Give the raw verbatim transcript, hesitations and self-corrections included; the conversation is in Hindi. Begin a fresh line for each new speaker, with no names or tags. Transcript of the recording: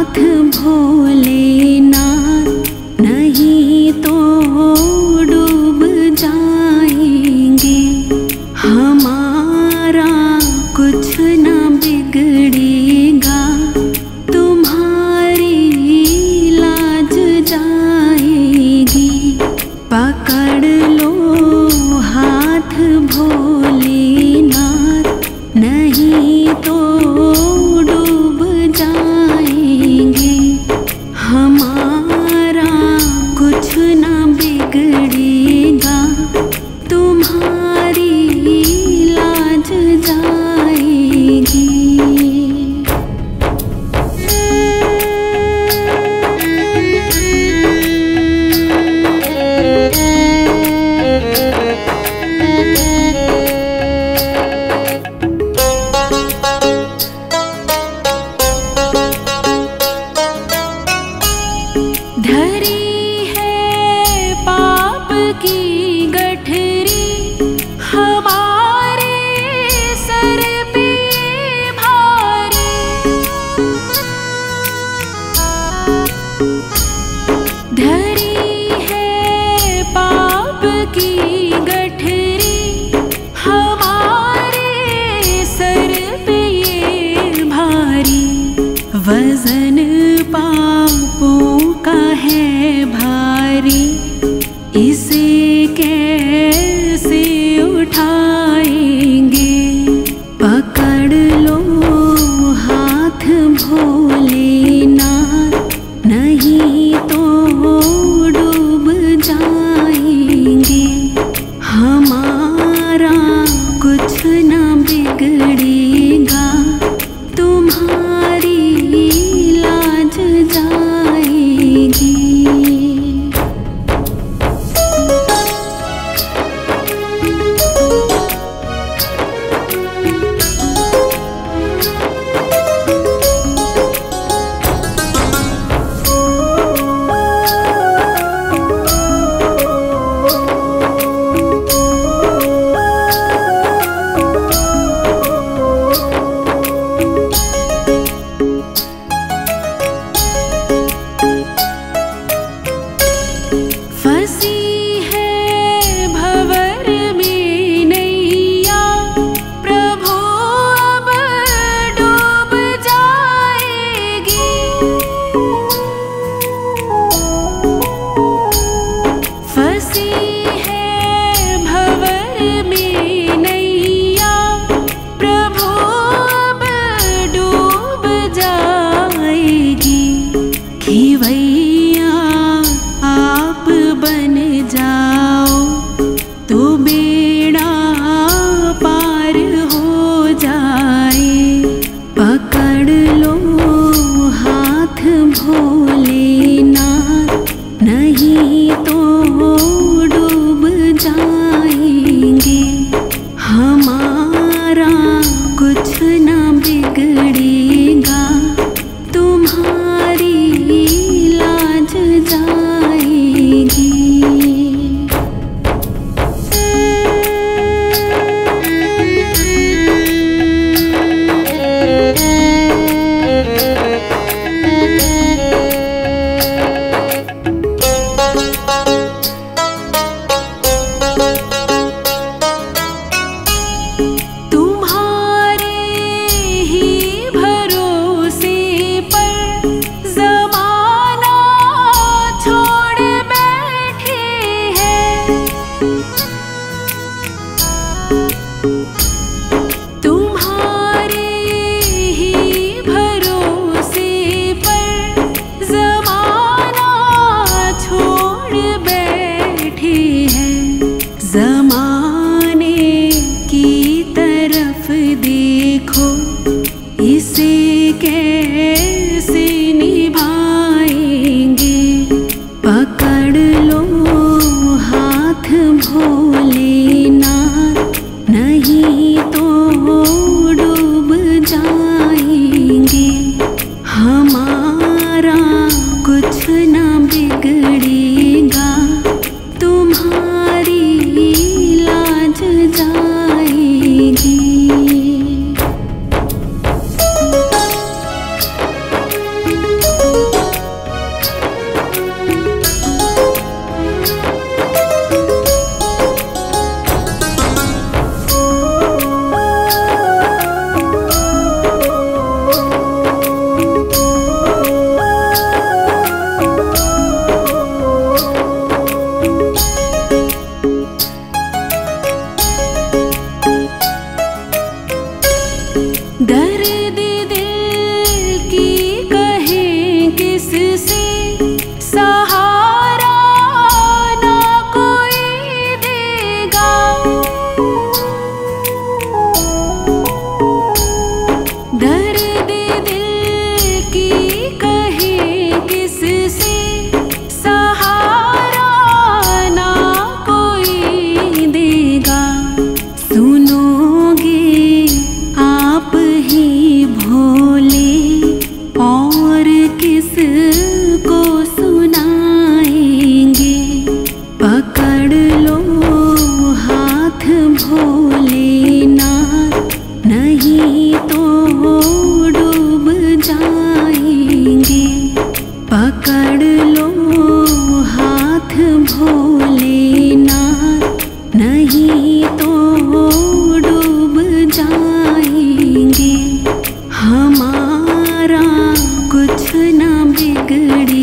भोलेनाथ, नहीं तो डूब जाएंगे। हमारा कुछ न बिगड़ेगा, तुम्हारी लाज जाएगी। पकड़ लो हाथ भोलेनाथ, नहीं तो डूब जाएंगे। हमारा कुछ न बिगड़ेगा, तुम्हारी लाज जाएगी। धरी है पाप की गठरी, हमारे सर पे भारी। धरी है पाप की गठरी, हमारे सर पे ये भारी। वजन पापों का है भारी, इसे कैसे उठाएंगे। पकड़ लो हाथ भोलेनाथ, नहीं तो डूब जाएंगे। हमारा कुछ न बिगड़ेगा, तुम्हारी लाज जाएगी। फंसी है भंवर में नैया, प्रभु अब डूब जाएगी। फंसी है भंवर में नैया, प्रभु अब डूब जाएगी। खिवैया आप बन जाओ तो बेड़ा पार हो जाए। पकड़ लो हाथ भोलेनाथ, नहीं तो डूब जाएंगे। हमारा कुछ न बिगड़ेगा, तुम्हारी लाज जाएगी। मोरा कुछ ना बिगड़ेगा।